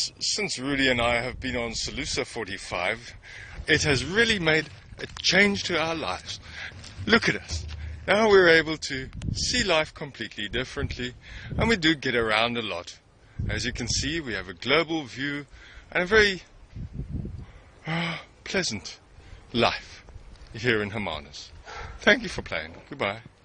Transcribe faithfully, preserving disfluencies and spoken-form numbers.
Since, since Rudy and I have been on Salusa forty-five, it has really made a change to our lives. Look at us. Now we're able to see life completely differently, and we do get around a lot. As you can see, we have a global view and a very uh, pleasant life here in Hermanus. Thank you for playing. Goodbye.